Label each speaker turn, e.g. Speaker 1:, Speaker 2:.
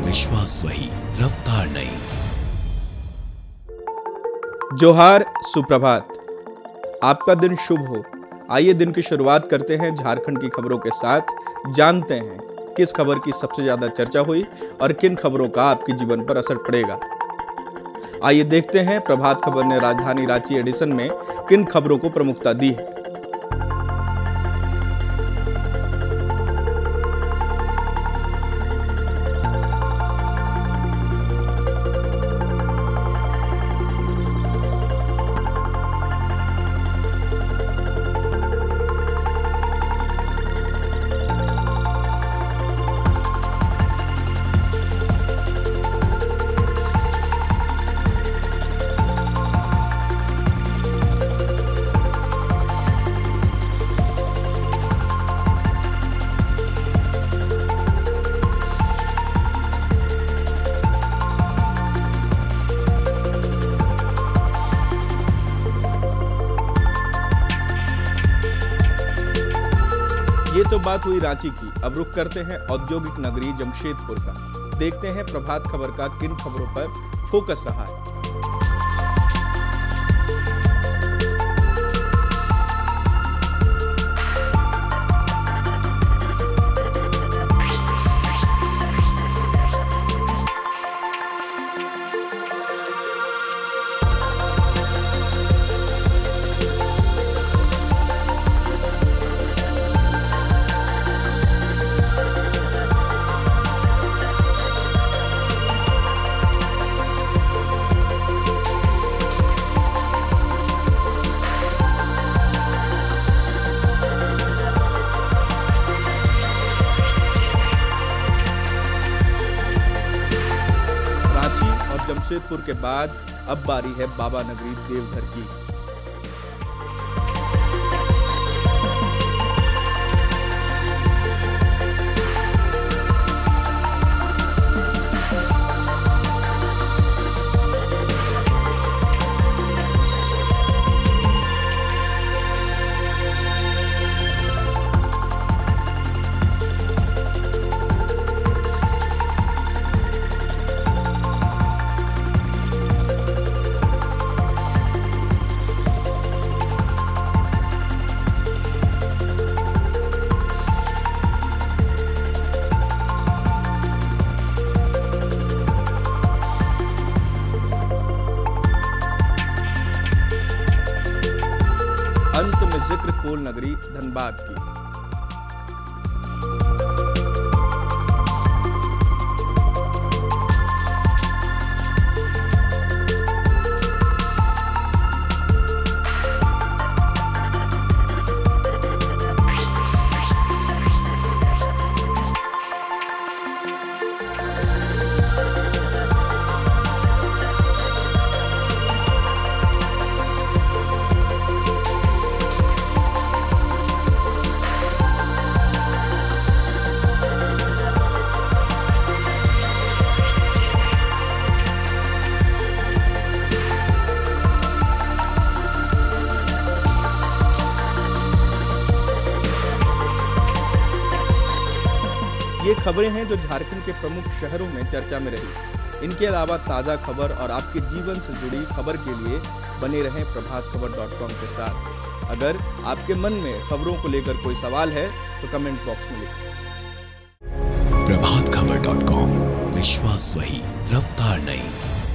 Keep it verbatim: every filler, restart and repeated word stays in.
Speaker 1: विश्वास वही, रफ्तार नहीं।
Speaker 2: जोहार, सुप्रभात। आपका दिन शुभ हो। आइए दिन की शुरुआत करते हैं झारखंड की खबरों के साथ। जानते हैं किस खबर की सबसे ज्यादा चर्चा हुई और किन खबरों का आपके जीवन पर असर पड़ेगा। आइए देखते हैं प्रभात खबर ने राजधानी रांची एडिशन में किन खबरों को प्रमुखता दी है। ये तो बात हुई रांची की। अब रुख करते हैं औद्योगिक नगरी जमशेदपुर का। देखते हैं प्रभात खबर का किन खबरों पर फोकस रहा है। जमशेदपुर के बाद अब बारी है बाबा नगरी देवघर की। अंत में जिक्र कोल नगरी धनबाद की। ये खबरें हैं जो झारखंड के प्रमुख शहरों में चर्चा में रही। इनके अलावा ताज़ा खबर और आपके जीवन से जुड़ी खबर के लिए बने रहें प्रभात खबर डॉट कॉम के साथ। अगर आपके मन में खबरों को लेकर कोई सवाल है तो कमेंट बॉक्स में लिखें।
Speaker 1: प्रभात खबर डॉट कॉम, विश्वास वही, रफ्तार नहीं।